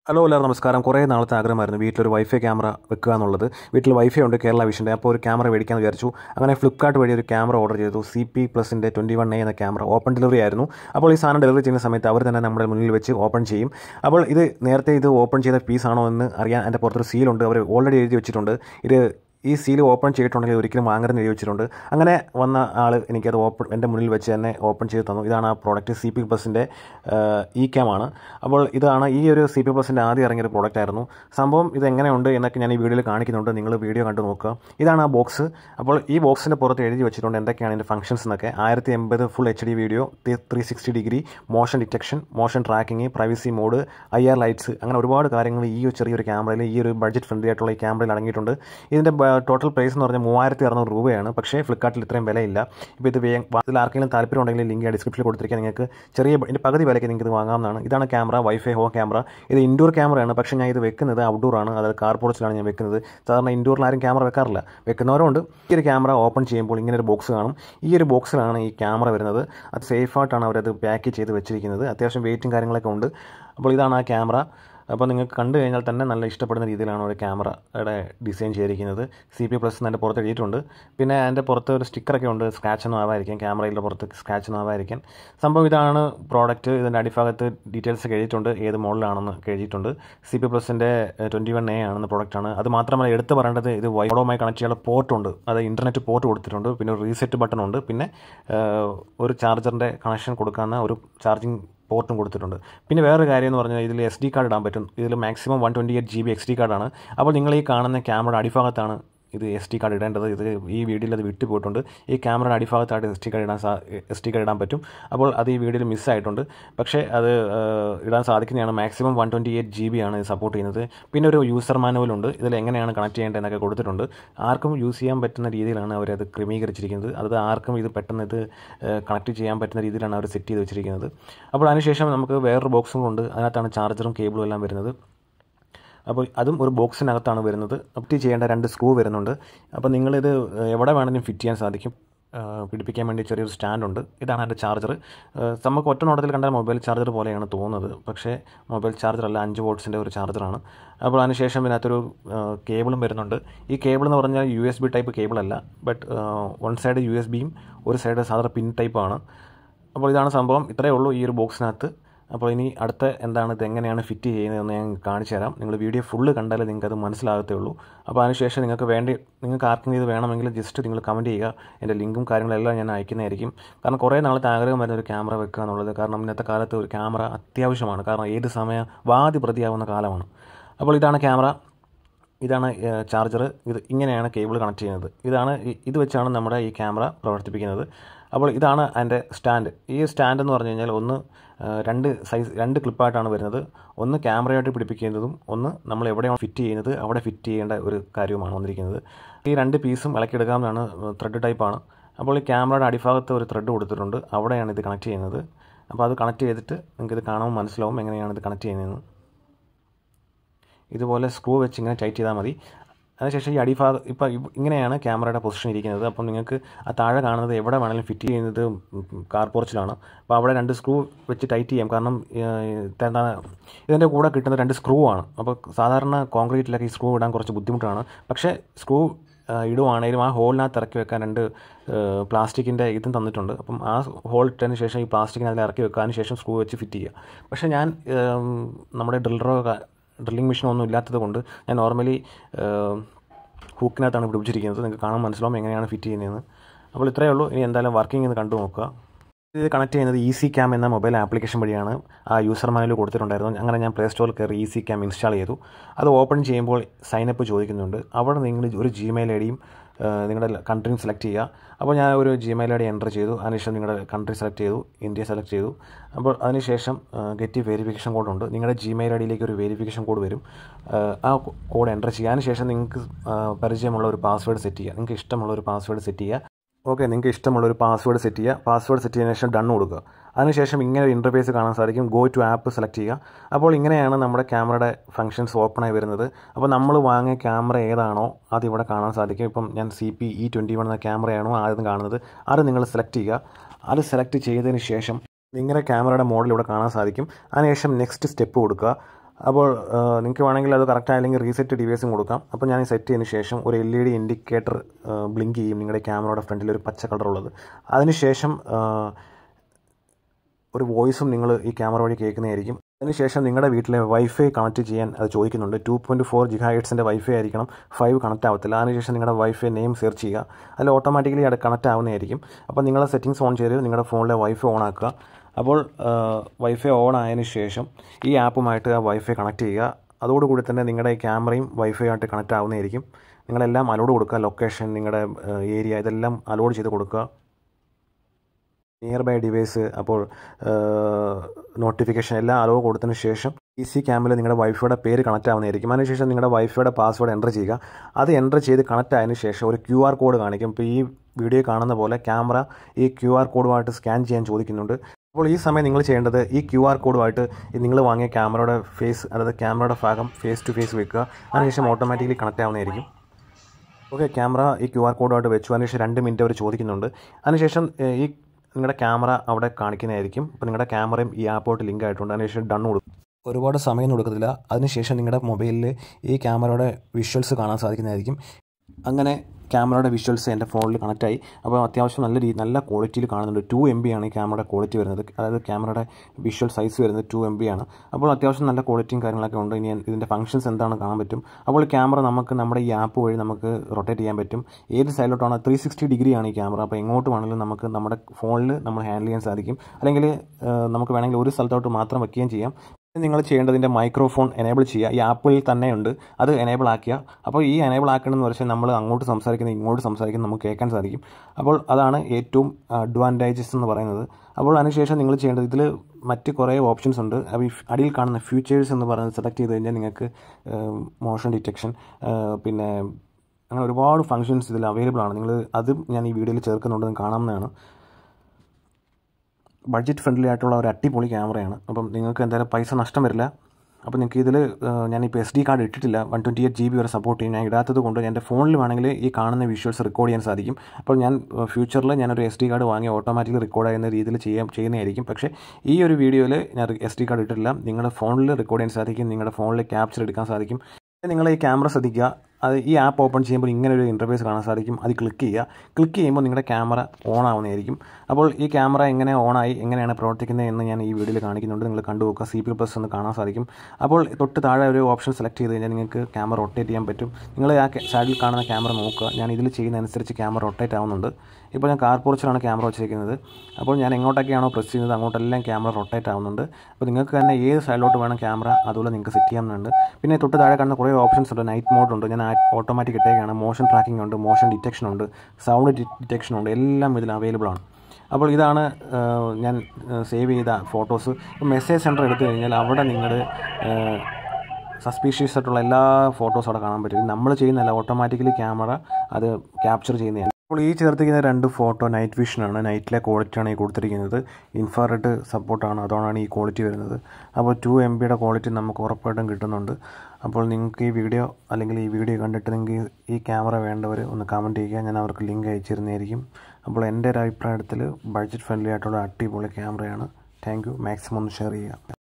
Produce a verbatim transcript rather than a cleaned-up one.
Hello എല്ലാവരും നമസ്കാരം. കുറേ നാളത്തെ ആഗ്രഹമായിരുന്നു വീട്ടിലൊരു വൈഫൈ ക്യാമറ വെക്കുക എന്നുള്ളത്. വീട്ടിൽ വൈഫൈ ഉണ്ട്, കേരള വിഷൻ്റെ. അപ്പോൾ ഒരു ക്യാമറ മേടിക്കാമെന്ന് വിചാരിച്ചു. അങ്ങനെ ഫ്ലിപ്കാർട്ട് വഴി ഒരു ക്യാമറ ഓർഡർ ചെയ്തു. സി പി പ്ലസിൻ്റെ ട്വൻറ്റി വൺ എ എന്ന ക്യാമറ ഓപ്പൺ ഡെലിവറി ആയിരുന്നു. അപ്പോൾ ഈ സാധനം ഡെലിവറി ചെയ്യുന്ന സമയത്ത് അവർ തന്നെ നമ്മുടെ മുന്നിൽ വെച്ച് ഓപ്പൺ ചെയ്യും. അപ്പോൾ ഇത് നേരത്തെ ഇത് ഓപ്പൺ ചെയ്ത പീസാണോ എന്ന് അറിയാൻ എൻ്റെ പുറത്തൊരു സീലുണ്ട്. അവർ ഓൾറെഡി എഴുതി വെച്ചിട്ടുണ്ട്. ഇത് ഈ സീൽ ഓപ്പൺ ചെയ്തിട്ടുണ്ടെങ്കിൽ ഒരിക്കലും വാങ്ങരുതെന്ന് എഴുതി വെച്ചിട്ടുണ്ട്. അങ്ങനെ വന്ന ആൾ എനിക്കത് ഓപ്പൺ എൻ്റെ മുന്നിൽ വെച്ച് തന്നെ ഓപ്പൺ ചെയ്ത് തന്നു. ഇതാണ് ആ പ്രോഡക്റ്റ്. സി പി പ്ലസിൻ്റെ ഇ ക്യാം ആണ്. അപ്പോൾ ഇതാണ് ഈ ഒരു സി പി പ്ലസിൻ്റെ ആദ്യം ഇറങ്ങിയൊരു പ്രോഡക്റ്റ് ആയിരുന്നു. സംഭവം ഇത് എങ്ങനെയുണ്ട് എന്നൊക്കെ ഞാൻ ഈ വീഡിയോയിൽ കാണിക്കുന്നുണ്ട്. നിങ്ങൾ വീഡിയോ കണ്ടു നോക്കുക. ഇതാണ് ആ ബോക്സ്. അപ്പോൾ ഈ ബോക്സിൻ്റെ പുറത്ത് എഴുതി വെച്ചിട്ടുണ്ട് എന്തൊക്കെയാണ് ഇതിൻ്റെ ഫംഗ്ഷൻസ് എന്നൊക്കെ. ആയിരത്തി എൺപത് full H D video, three sixty degree motion detection, motion tracking, privacy mode, I R lights, അങ്ങനെ ഒരുപാട് കാര്യങ്ങൾ ഈ ഒരു ചെറിയൊരു ക്യാമറയിൽ, ഈ ഒരു ബഡ്ജറ്റ് ഫ്രണ്ട്ലി ആയിട്ടുള്ള ഈ ക്യാമറയിൽ അടങ്ങിയിട്ടുണ്ട്. ഇതിൻ്റെ ടോട്ടൽ പ്രൈസ് എന്ന് പറഞ്ഞാൽ മൂവായിരത്തി അറുന്നൂറ് രൂപയാണ്. പക്ഷേ ഫ്ലിപ്കാർട്ടിൽ ഇത്രയും വിലയില്ല. ഇപ്പോൾ ഇത് ഇതിൽ ആർക്കെങ്കിലും താല്പര്യം ഉണ്ടെങ്കിൽ ലിങ്ക് ഡിസ്ക്രിപ്ഷനിൽ കൊടുത്തിരിക്കുക. നിങ്ങൾക്ക് ചെറിയ ഇതിൻ്റെ പകുതി വിലയ്ക്ക് നിങ്ങൾക്ക് ഇത് വാങ്ങാവുന്നതാണ്. ഇതാണ് ക്യാമറ, വൈഫൈ ഹോം ക്യാമറ. ഇത് ഇൻഡോർ ക്യാമറയാണ്. പക്ഷേ ഞാൻ ഇത് വെക്കുന്നത് ഔട്ട്ഡോർ ആണ്, അതായത് കാർ പോർച്ചിലാണ് ഞാൻ വെക്കുന്നത്. സാധാരണ ഇൻഡോറിൽ ആരും ക്യാമറ വെക്കാറില്ല, വെക്കുന്നവരുണ്ട്. ഈ ഒരു ക്യാമറ ഓപ്പൺ ചെയ്യുമ്പോൾ ഇങ്ങനെ ഒരു ബോക്സ് കാണും. ഈ ഒരു ബോക്സിലാണ് ഈ ക്യാമറ വരുന്നത്. അത് സേഫായിട്ടാണ് അവരത് പാക്ക് ചെയ്ത് വെച്ചിരിക്കുന്നത്. അത്യാവശ്യം വെയിറ്റും കാര്യങ്ങളൊക്കെ ഉണ്ട്. അപ്പോൾ ഇതാണ് ആ ക്യാമറ. അപ്പോൾ നിങ്ങൾക്ക് കണ്ടു കഴിഞ്ഞാൽ തന്നെ നല്ല ഇഷ്ടപ്പെടുന്ന രീതിയിലാണ് ഒരു ക്യാമറയുടെ ഡിസൈൻ ചെയ്തിരിക്കുന്നത്. സി പി പ്ലസ് അതിൻ്റെ പുറത്ത് എഴുതിയിട്ടുണ്ട്. പിന്നെ അതിൻ്റെ പുറത്ത് ഒരു സ്റ്റിക്കറൊക്കെ ഉണ്ട്, സ്ക്രാച്ചൊന്നും ആവാതിരിക്കാൻ, ക്യാമറയുടെ പുറത്ത് സ്ക്രാച്ചൊന്നും ആവാതിരിക്കാൻ. സംഭവം ഇതാണ് പ്രോഡക്റ്റ്. ഇതിൻ്റെ അടിഭാഗത്ത് ഡീറ്റെയിൽസ് ഒക്കെ എഴുതിയിട്ടുണ്ട്, ഏത് മോഡലാണെന്ന് എഴുതിയിട്ടുണ്ട്. സി പി പ്ലസിൻ്റെ ട്വൻറ്റി വൺ എ ആണെന്ന പ്രോഡക്റ്റാണ്. അത് മാത്രമല്ല എടുത്ത് പറയേണ്ടത് ഇത് വൈഫൈയുമായി കണക്ട് ചെയ്യാനുള്ള പോർട്ടുണ്ട്, അത് ഇൻ്റർനെറ്റ് പോർട്ട് കൊടുത്തിട്ടുണ്ട്. പിന്നെ ഒരു റീസെറ്റ് ബട്ടൺ ഉണ്ട്. പിന്നെ ഒരു ചാർജറിൻ്റെ കണക്ഷൻ കൊടുക്കാവുന്ന ഒരു ചാർജിങ് പോർട്ടും കൊടുത്തിട്ടുണ്ട്. പിന്നെ വേറൊരു കാര്യം എന്ന് പറഞ്ഞാൽ ഇതിൽ എസ് ഡി കാർഡ് ഇടാൻ പറ്റും. ഇതിൽ maximum one twenty eight G B X D കാർഡാണ്. അപ്പോൾ നിങ്ങൾ ഈ കാണുന്ന ക്യാമറയുടെ അടിഭാഗത്താണ് ഇത് എസ് ഡി കാർഡ് ഇടേണ്ടത്. ഇത് ഈ വീഡിയോയിൽ അത് വിട്ടു പോയിട്ടുണ്ട്. ഈ ക്യാമറയുടെ അടിഭാഗത്തായിട്ട് എസ് ഡി കാർഡ് ഇടാൻ സാ എസ് ഡി കാർഡ് ഇടാൻ പറ്റും. അപ്പോൾ അത് ഈ വീഡിയോയിൽ മിസ്സായിട്ടുണ്ട്. പക്ഷേ അത് ഇടാൻ സാധിക്കുന്നതാണ്. Maximum one twenty eight G B ആണ് ഇത് സപ്പോർട്ട് ചെയ്യുന്നത്. പിന്നെ ഒരു യൂസർ മാനുവലുണ്ട്. ഇതിൽ എങ്ങനെയാണ് കണക്ട് ചെയ്യേണ്ടത് എന്നൊക്കെ കൊടുത്തിട്ടുണ്ട്. ആർക്കും യൂസ് ചെയ്യാൻ പറ്റുന്ന രീതിയിലാണ് അവരത് ക്രമീകരിച്ചിരിക്കുന്നത്. അത് ആർക്കും ഇത് പെട്ടെന്ന് ഇത് കണക്ട് ചെയ്യാൻ പറ്റുന്ന രീതിയിലാണ് അവർ സെറ്റ് ചെയ്ത് വെച്ചിരിക്കുന്നത്. അപ്പോൾ അതിനുശേഷം നമുക്ക് വേറൊരു ബോക്സും കൊണ്ട് അതിനകത്താണ് ചാർജറും കേബിളും എല്ലാം വരുന്നത്. അപ്പോൾ അതും ഒരു ബോക്സിനകത്താണ് വരുന്നത്. ഫിറ്റ് ചെയ്യേണ്ട രണ്ട് സ്ക്രൂ വരുന്നുണ്ട്. അപ്പോൾ നിങ്ങളിത് എവിടെ വേണമെങ്കിലും ഫിറ്റ് ചെയ്യാൻ സാധിക്കും. പിടിപ്പിക്കാൻ വേണ്ടി ചെറിയൊരു സ്റ്റാൻഡുണ്ട്. ഇതാണ് എൻ്റെ ചാർജർ. നമുക്ക് ഒറ്റ നോട്ടത്തിൽ കണ്ടാൽ മൊബൈൽ ചാർജർ പോലെയാണ് തോന്നുന്നത്. പക്ഷേ മൊബൈൽ ചാർജറല്ല, അഞ്ച് വോട്ട്സിൻ്റെ ഒരു ചാർജറാണ്. അപ്പോൾ അതിനുശേഷം ഇതിനകത്തൊരു കേബിളും വരുന്നുണ്ട്. ഈ കേബിൾ എന്ന് പറഞ്ഞാൽ യു എസ് ബി ടൈപ്പ് കേബിളല്ല, but one side U S ബിയും ഒരു സൈഡ് സാധാരണ പിൻ ടൈപ്പാണ്. അപ്പോൾ ഇതാണ് സംഭവം. ഇത്രയേ ഉള്ളൂ ഈ ഒരു ബോക്സിനകത്ത്. അപ്പോൾ ഇനി അടുത്ത എന്താണ്, ഇത് എങ്ങനെയാണ് ഫിറ്റ് ചെയ്യുന്നതെന്ന് ഞാൻ കാണിച്ചു തരാം. നിങ്ങൾ വീഡിയോ ഫുള്ള് കണ്ടാലേ നിങ്ങൾക്ക് അത് മനസ്സിലാകത്തേ ഉള്ളൂ. അപ്പോൾ അതിനുശേഷം നിങ്ങൾക്ക് വേണ്ടി നിങ്ങൾക്ക് ആർക്കെങ്കിലും ഇത് വേണമെങ്കിൽ ജസ്റ്റ് നിങ്ങൾ കമൻറ്റ് ചെയ്യുക. എൻ്റെ ലിങ്കും കാര്യങ്ങളെല്ലാം ഞാൻ അയക്കുന്നതായിരിക്കും. കാരണം കുറേ നാളത്തെ ആഗ്രഹം വരുന്ന ഒരു ക്യാമറ വെക്കുക എന്നുള്ളത്. കാരണം ഇന്നത്തെ കാലത്ത് ഒരു ക്യാമറ അത്യാവശ്യമാണ്. കാരണം ഏത് സമയം വാതി പ്രതിയാവുന്ന കാലമാണ്. അപ്പോൾ ഇതാണ് ക്യാമറ, ഇതാണ് ചാർജർ. ഇത് ഇങ്ങനെയാണ് കേബിൾ കണക്ട് ചെയ്യുന്നത്. ഇതാണ് ഇത് വെച്ചാണ് നമ്മുടെ ഈ ക്യാമറ പ്രവർത്തിപ്പിക്കുന്നത്. അപ്പോൾ ഇതാണ് അതിൻ്റെ സ്റ്റാൻഡ്. ഈ സ്റ്റാൻഡ് എന്ന് പറഞ്ഞു കഴിഞ്ഞാൽ ഒന്ന് രണ്ട് സൈസ് രണ്ട് ക്ലിപ്പായിട്ടാണ് വരുന്നത്. ഒന്ന് ക്യാമറയായിട്ട് പിടിപ്പിക്കുന്നതും ഒന്ന് നമ്മൾ എവിടെയാണ് ഫിറ്റ് ചെയ്യുന്നത് അവിടെ ഫിറ്റ് ചെയ്യേണ്ട ഒരു കാര്യവുമാണ് വന്നിരിക്കുന്നത്. ഈ രണ്ട് പീസും ഇളക്കിയെടുക്കാവുന്നതാണ്. ത്രെഡ് ടൈപ്പാണ്. അപ്പോൾ ഈ ക്യാമറയുടെ അടിഭാഗത്ത് ഒരു ത്രെഡ് കൊടുത്തിട്ടുണ്ട്, അവിടെയാണ് ഇത് കണക്ട് ചെയ്യുന്നത്. അപ്പോൾ അത് കണക്ട് ചെയ്തിട്ട് നിങ്ങൾക്കിത് കാണുമ്പോൾ മനസ്സിലാവും എങ്ങനെയാണ് ഇത് കണക്ട് ചെയ്യുന്നതെന്ന്. ഇതുപോലെ സ്ക്രൂ വെച്ച് ഇങ്ങനെ ടൈറ്റ് ചെയ്താൽ മതി. അതിനുശേഷം ഈ അടിഭാഗം ഇപ്പോൾ ഇങ്ങനെയാണ് ക്യാമറയുടെ പൊസിഷൻ ഇരിക്കുന്നത്. അപ്പം നിങ്ങൾക്ക് ആ താഴെ കാണുന്നത് എവിടെ വേണമെങ്കിലും ഫിറ്റ് ചെയ്യുന്നത് കാർ പോർച്ചിലാണ്. അപ്പോൾ അവിടെ രണ്ട് സ്ക്രൂ വെച്ച് ടൈറ്റ് ചെയ്യാം. കാരണം എന്താണ് ഇതിൻ്റെ കൂടെ കിട്ടുന്ന രണ്ട് സ്ക്രൂ ആണ്. അപ്പോൾ സാധാരണ കോൺക്രീറ്റിലൊക്കെ ഈ സ്ക്രൂ ഇടാൻ കുറച്ച് ബുദ്ധിമുട്ടാണ്. പക്ഷേ സ്ക്രൂ ഇടുവാണെങ്കിലും ആ ഹോളിനകത്ത് ഇറക്കി വെക്കാൻ രണ്ട് പ്ലാസ്റ്റിക്കിൻ്റെ ഇതും തന്നിട്ടുണ്ട്. അപ്പം ആ ഹോൾ ഇട്ടതിന് ശേഷം ഈ പ്ലാസ്റ്റിക്കിന് അതിൽ ഇറക്കി വെക്കാതിന് ശേഷം സ്ക്രൂ വെച്ച് ഫിറ്റ് ചെയ്യുക. പക്ഷേ ഞാൻ നമ്മുടെ ഡ്രില്ലറോ ഡ്രില്ലിംഗ് മെഷീൻ ഒന്നും ഇല്ലാത്തത് കൊണ്ട് ഞാൻ നോർമലി ഹൂക്കിനകത്താണ് പിടിപ്പിച്ചിരിക്കുന്നത്. നിങ്ങൾക്ക് കാണാൻ മനസ്സിലാവും എങ്ങനെയാണ് ഫിറ്റ് ചെയ്യുന്നതെന്ന്. അപ്പോൾ ഇത്രയേ ഉള്ളൂ. ഇനി എന്തായാലും വർക്കിംഗ് എന്ന് കണ്ടു നോക്കുക. ഇത് കണക്ട് ചെയ്യുന്നത് ഈസി ക്യാം എന്ന മൊബൈൽ ആപ്ലിക്കേഷൻ വഴിയാണ്. ആ യൂസർ മാനുവൽ കൊടുത്തിട്ടുണ്ടായിരുന്നു. അങ്ങനെ ഞാൻ പ്ലേ സ്റ്റോറിൽ കയറി ഈസി ക്യാം ഇൻസ്റ്റാൾ ചെയ്തു. അത് ഓപ്പൺ ചെയ്യുമ്പോൾ സൈനപ്പ് ചോദിക്കുന്നുണ്ട്. അവിടെ നിങ്ങൾ ഒരു ജിമെയിൽ ഐ ഡിയും നിങ്ങളുടെ കൺട്രിയും സെലക്ട് ചെയ്യുക. അപ്പോൾ ഞാൻ ഒരു ജിമെയിൽ ഐ ഡി എൻ്റർ ചെയ്തു. അതിനുശേഷം നിങ്ങളുടെ കൺട്രി സെലക്ട് ചെയ്തു, ഇന്ത്യ സെലക്ട് ചെയ്തു. അപ്പോൾ അതിനുശേഷം ഗെറ്റ് വെരിഫിക്കേഷൻ കോഡുണ്ട്. നിങ്ങളുടെ ജിമെയിൽ ഐ ഡിയിലേക്ക് ഒരു വെരിഫിക്കേഷൻ കോഡ് വരും. ആ കോഡ് എൻ്റർ ചെയ്യുക. അതിനുശേഷം നിങ്ങൾക്ക് പരിചയമുള്ള ഒരു പാസ്വേഡ് സെറ്റ് ചെയ്യുക. നിങ്ങൾക്ക് ഇഷ്ടമുള്ള ഒരു പാസ്വേഡ് സെറ്റ് ചെയ്യുക. ഓക്കെ, നിങ്ങൾക്ക് ഇഷ്ടമുള്ളൊരു പാസ്വേഡ് സെറ്റ് ചെയ്യുക. പാസ്വേഡ് സെറ്റ് ചെയ്തതിനു ശേഷം ഡൺ കൊടുക്കുക. അതിനുശേഷം ഇങ്ങനെ ഒരു ഇൻ്റർഫേസ് കാണാൻ സാധിക്കും. ഗോ ടു ആപ്പ് സെലക്ട് ചെയ്യുക. അപ്പോൾ ഇങ്ങനെയാണ് നമ്മുടെ ക്യാമറയുടെ ഫംഗ്ഷൻസ് ഓപ്പണായി വരുന്നത്. അപ്പോൾ നമ്മൾ വാങ്ങിയ ക്യാമറ ഏതാണോ അതിവിടെ കാണാൻ സാധിക്കും. ഇപ്പം ഞാൻ C P E twenty one എന്ന ക്യാമറയാണോ ആദ്യം കാണുന്നത്, അത് നിങ്ങൾ സെലക്ട് ചെയ്യുക. അത് സെലക്ട് ചെയ്തതിന് ശേഷം നിങ്ങളുടെ ക്യാമറയുടെ മോഡൽ ഇവിടെ കാണാൻ സാധിക്കും. അതിനുശേഷം നെക്സ്റ്റ് സ്റ്റെപ്പ് കൊടുക്കുക. അപ്പോൾ നിങ്ങൾക്ക് വേണമെങ്കിൽ അത് കറക്റ്റ് ആയില്ലെങ്കിൽ റീസെറ്റ് ഡിവൈസും കൊടുക്കാം. അപ്പോൾ ഞാൻ സെറ്റ് ചെയ്തതിന് ശേഷം ഒരു L E D indicator blink ചെയ്യും നിങ്ങളുടെ ക്യാമറയുടെ ഫ്രണ്ടിൽ ഒരു പച്ച കളറുള്ളത്. അതിനുശേഷം ഒരു വോയിസും നിങ്ങൾ ഈ ക്യാമറ വഴി കേൾക്കുന്നതായിരിക്കും. അതിനുശേഷം നിങ്ങളുടെ വീട്ടിലെ വൈഫൈ കണക്ട് ചെയ്യാൻ അത് ചോദിക്കുന്നുണ്ട്. ടു പോയിൻറ്റ് ഫോർ ജിഗാ ഹെർട്സിൻ്റെ വൈഫൈ ആയിരിക്കണം, ഫൈവ് കണക്റ്റ് ആവത്തില്ല. അതിനുശേഷം നിങ്ങളുടെ വൈഫൈ നെയിം സെർച്ച് ചെയ്യുക, അതിൽ ഓട്ടോമാറ്റിക്കലി അത് കണക്റ്റ് ആവുന്നതായിരിക്കും. അപ്പോൾ നിങ്ങളുടെ സെറ്റിംഗ്സ് ഓൺ ചെയ്ത് നിങ്ങളുടെ ഫോണിലെ വൈഫൈ ഓൺ ആക്കുക. അപ്പോൾ വൈഫൈ ഓൺ ആയതിനു ശേഷം ഈ ആപ്പുമായിട്ട് ആ വൈഫൈ കണക്ട് ചെയ്യുക. അതോടുകൂടി തന്നെ നിങ്ങളുടെ ക്യാമറയും വൈഫൈ ആയിട്ട് കണക്റ്റ് ആവുന്നതായിരിക്കും. നിങ്ങളെല്ലാം അലോഡ് കൊടുക്കുക, ലൊക്കേഷൻ, നിങ്ങളുടെ ഏരിയ ഇതെല്ലാം അലോഡ് ചെയ്ത് കൊടുക്കുക. നിയർ ബൈ ഡിവൈസ്, അപ്പോൾ നോട്ടിഫിക്കേഷൻ എല്ലാം അലോ കൊടുത്തതിന് ശേഷം പി സി ക്യാമിൽ നിങ്ങളുടെ വൈഫൈയുടെ പേര് കണക്റ്റ് ആവുന്നതായിരിക്കും. അതിനുശേഷം നിങ്ങളുടെ വൈഫൈയുടെ പാസ്വേഡ് എൻ്റർ ചെയ്യുക. അത് എൻ്റർ ചെയ്ത് കണക്റ്റ് ആയതിനു ശേഷം ഒരു ക്യു ആർ കോഡ് കാണിക്കും. ഇപ്പോൾ ഈ വീഡിയോ കാണുന്ന പോലെ ക്യാമറ ഈ ക്യു ആർ കോഡുമായിട്ട് സ്കാൻ ചെയ്യാൻ ചോദിക്കുന്നുണ്ട്. അപ്പോൾ ഈ സമയം നിങ്ങൾ ചെയ്യേണ്ടത് ഈ ക്യു ആർ കോഡുമായിട്ട് നിങ്ങൾ വാങ്ങിയ ക്യാമറയുടെ ഫേസ്, അതായത് ക്യാമറയുടെ ഭാഗം ഫേസ് ടു ഫേസ് വെക്കുക. അതിനുശേഷം ഓട്ടോമാറ്റിക്കലി കണക്റ്റ് ആവുന്നതായിരിക്കും. ഓക്കെ, ക്യാമറ ഈ ക്യു ആർ കോഡുമായിട്ട് വെച്ചു. അതിനുശേഷം രണ്ട് മിനിറ്റ് അവർ ചോദിക്കുന്നുണ്ട്. അതിനുശേഷം ഈ നിങ്ങളുടെ ക്യാമറ അവിടെ കാണിക്കുന്നതായിരിക്കും. അപ്പോൾ നിങ്ങളുടെ ക്യാമറയും ഈ ആപ്പോട്ട് ലിങ്ക് ആയിട്ടുണ്ട്. അതിനുശേഷം ഡൺ കൊടുക്കും. ഒരുപാട് സമയം കൊടുക്കത്തില്ല. അതിനുശേഷം നിങ്ങളുടെ മൊബൈലിൽ ഈ ക്യാമറയുടെ വിഷ്വൽസ് കാണാൻ സാധിക്കുന്നതായിരിക്കും. അങ്ങനെ ക്യാമറയുടെ വിഷ്വൽസ് എൻ്റെ ഫോണിൽ കണക്റ്റായി. അപ്പോൾ അത്യാവശ്യം നല്ല രീതി നല്ല ക്വാളിറ്റിയിൽ കാണുന്നുണ്ട്. ടു എം ബി ആണ് ഈ ക്യാമറയുടെ ക്വാളിറ്റി വരുന്നത്. അതായത് ക്യാമറയുടെ വിഷ്വൽ സൈസ് വരുന്നത് ടു എം ബി ആണ്. അപ്പോൾ അത്യാവശ്യം നല്ല ക്വാളിറ്റിയും കാര്യങ്ങളൊക്കെ ഉണ്ട്. ഇനി ഇതിൻ്റെ ഫംഗ്ഷൻസ് എന്താണെന്ന് കാണാൻ പറ്റും. അപ്പോൾ ക്യാമറ നമുക്ക് നമ്മുടെ ഈ ആപ്പ് വഴി നമുക്ക് റൊട്ടേറ്റ് ചെയ്യാൻ പറ്റും. ഏത് സൈഡിലോട്ടാണ് ത്രീ സിക്സ്റ്റി ഡിഗ്രിയാണ് ഈ ക്യാമറ. അപ്പോൾ എങ്ങോട്ട് വേണമെങ്കിലും നമുക്ക് നമ്മുടെ ഫോണിൽ നമ്മൾ ഹാൻഡിൽ ചെയ്യാൻ സാധിക്കും. അല്ലെങ്കിൽ നമുക്ക് വേണമെങ്കിൽ ഒരു സ്ഥലത്തോട്ട് മാത്രം വയ്ക്കുകയും ചെയ്യാം. നിങ്ങൾ ചെയ്യേണ്ടതിൻ്റെ മൈക്രോഫോൺ എനേബിൾ ചെയ്യുക. ഈ ആപ്പിൽ തന്നെയുണ്ട്, അത് എനേബിൾ ആക്കുക. അപ്പോൾ ഈ എനേബിൾ ആക്കണമെന്ന് വെച്ചാൽ നമ്മൾ അങ്ങോട്ട് സംസാരിക്കുന്നത് ഇങ്ങോട്ട് സംസാരിക്കുന്നത് നമുക്ക് കേൾക്കാൻ സാധിക്കും. അപ്പോൾ അതാണ് ഏറ്റവും അഡ്വാൻറ്റേജസ് എന്ന് പറയുന്നത്. അപ്പോൾ അതിനുശേഷം നിങ്ങൾ ചെയ്യേണ്ടത്, ഇതിൽ മറ്റ് കുറേ ഓപ്ഷൻസ് ഉണ്ട്. അപ്പോൾ ഈ അടിയിൽ കാണുന്ന ഫ്യൂച്ചേഴ്സ് എന്ന് പറയുന്നത് സെലക്ട് ചെയ്ത് കഴിഞ്ഞാൽ നിങ്ങൾക്ക് മോഷൻ ഡിറ്റക്ഷൻ, പിന്നെ അങ്ങനെ ഒരുപാട് ഫങ്ഷൻസ് ഇതിൽ അവൈലബിൾ ആണ്. നിങ്ങൾ അതും ഞാൻ ഈ വീഡിയോയിൽ ചേർക്കുന്നുണ്ട്, നിങ്ങൾക്ക് കാണാവുന്നതാണ്. ബഡ്ജറ്റ് ഫ്രണ്ട്ലി ആയിട്ടുള്ള ഒരു അടിപൊളി ക്യാമറയാണ്. അപ്പം നിങ്ങൾക്ക് എന്തായാലും പൈസ നഷ്ടം വരില്ല. അപ്പോൾ നിങ്ങൾക്ക് ഇതിൽ ഞാനിപ്പോൾ എസ് ഡി കാർഡ് ഇട്ടിട്ടില്ല. One twenty eight G B വരെ സപ്പോർട്ട് ചെയ്യും. ഞാൻ ഇടാത്തത് കൊണ്ട് എൻ്റെ ഫോണിൽ വേണമെങ്കിൽ ഈ കാണുന്ന വിഷ്വൽസ് റെക്കോർഡ് ചെയ്യാൻ സാധിക്കും. അപ്പോൾ ഞാൻ ഫ്യൂച്ചറിൽ ഞാനൊരു എസ് ഡി കാർഡ് വാങ്ങി ഓട്ടോമാറ്റിക്കലി റെക്കോർഡ് ചെയ്യുന്ന രീതിയിൽ ചെയ്യാൻ ചെയ്യുന്നതായിരിക്കും. പക്ഷേ ഈ ഒരു വീഡിയോയിൽ ഞാൻ എസ് ഡി കാർഡ് ഇട്ടിട്ടില്ല. നിങ്ങളുടെ ഫോണിൽ റെക്കോർഡ് ചെയ്യാൻ സാധിക്കും, നിങ്ങളുടെ ഫോണിൽ ക്യാപ്ചർ എടുക്കാൻ സാധിക്കും. നിങ്ങൾ ഈ ക്യാമറ ശ്രദ്ധിക്കുക. അത് ഈ ആപ്പ് ഓപ്പൺ ചെയ്യുമ്പോൾ ഇങ്ങനെ ഒരു ഇൻ്റർഫേസ് കാണാൻ സാധിക്കും. അത് ക്ലിക്ക് ചെയ്യുക. ക്ലിക്ക് ചെയ്യുമ്പോൾ നിങ്ങളുടെ ക്യാമറ ഓൺ ആവുന്നതായിരിക്കും. അപ്പോൾ ഈ ക്യാമറ എങ്ങനെ ഓണായി, എങ്ങനെയാണ് പ്രവർത്തിക്കുന്നത് എന്ന് ഞാൻ ഈ വീഡിയോയിൽ കാണിക്കുന്നുണ്ട്. നിങ്ങൾ കണ്ടു നോക്കുക. സി പി പ്ലസ് എന്ന് കാണാൻ സാധിക്കും. അപ്പോൾ തൊട്ട് താഴെ ഒരു ഓപ്ഷൻ സെലക്ട് ചെയ്ത് കഴിഞ്ഞാൽ നിങ്ങൾക്ക് ക്യാമറ റൊട്ടേറ്റ് ചെയ്യാൻ പറ്റും. നിങ്ങൾ ആ സൈഡിൽ കാണുന്ന ക്യാമറ നോക്കുക. ഞാൻ ഇതിൽ ചെയ്യുന്നതനുസരിച്ച് ക്യാമറ റൊട്ടേറ്റ് ആവുന്നുണ്ട്. ഇപ്പോൾ ഞാൻ കാർ പോർച്ചിലാണ് ക്യാമറ വെച്ചിരിക്കുന്നത്. അപ്പോൾ ഞാൻ എങ്ങോട്ടൊക്കെയാണോ പ്രസ് ചെയ്യുന്നത് അങ്ങോട്ടെല്ലാം ക്യാമറ റൊട്ടേറ്റ് ആവുന്നുണ്ട്. അപ്പോൾ നിങ്ങൾക്ക് തന്നെ ഏത് സൈഡിലോട്ട് വേണം ക്യാമറ അതുപോലെ നിങ്ങൾക്ക് സെറ്റ് ചെയ്യാവുന്നുണ്ട്. പിന്നെ തൊട്ട് താഴെ കാണുന്ന കുറേ ഓപ്ഷൻസ് ഉണ്ട്. നൈറ്റ് മോഡ് ഉണ്ട്, ഞാൻ ഓട്ടോമാറ്റിക് ഇട്ടേക്കാണ്. മോഷൻ ട്രാക്കിംഗ് ഉണ്ട്, മോഷൻ ഡിറ്റക്ഷൻ ഉണ്ട്, സൗണ്ട് ഡിറ്റക്ഷൻ ഉണ്ട്, എല്ലാം ഇതിൽ അവൈലബിൾ ആണ്. അപ്പോൾ ഇതാണ് ഞാൻ സേവ് ചെയ്ത ഫോട്ടോസ്. ഇപ്പോൾ മെസ്സേജ് സെൻറ്റർ എടുത്തു കഴിഞ്ഞാൽ അവിടെ നിങ്ങൾ സസ്പീഷ്യസ് ആയിട്ടുള്ള എല്ലാ ഫോട്ടോസും അവിടെ കാണാൻ പറ്റും. നമ്മൾ ചെയ്യുന്നതല്ല, ഓട്ടോമാറ്റിക്കലി ക്യാമറ അത് ക്യാപ്ചർ ചെയ്യുന്നതാണ്. അപ്പോൾ ഈ ചേർത്തിരിക്കുന്ന രണ്ട് ഫോട്ടോ നൈറ്റ് വിഷനാണ്. നൈറ്റിലെ ക്വാളിറ്റിയാണ് ഈ കൊടുത്തിരിക്കുന്നത്. ഇൻഫ്രാറെഡ് സപ്പോർട്ടാണ്, അതുകൊണ്ടാണ് ഈ ക്വാളിറ്റി വരുന്നത്. അപ്പോൾ ടു എം ബിയുടെ ക്വാളിറ്റി നമുക്ക് ഉറപ്പായിട്ടും കിട്ടുന്നുണ്ട്. അപ്പോൾ നിങ്ങൾക്ക് ഈ വീഡിയോ അല്ലെങ്കിൽ ഈ വീഡിയോ കണ്ടിട്ട് നിങ്ങൾക്ക് ഈ ക്യാമറ വേണ്ടവർ ഒന്ന് കമൻറ്റ് ചെയ്യുക, ഞാൻ അവർക്ക് ലിങ്ക് അയച്ചിരുന്നതായിരിക്കും. അപ്പോൾ എൻ്റെ ഒരു അഭിപ്രായത്തിൽ ബഡ്ജറ്റ് ഫ്രണ്ട്ലി ആയിട്ടുള്ള അടിപൊളി ക്യാമറയാണ്. Thank you. മാക്സിമം ഒന്ന് ഷെയർ ചെയ്യുക.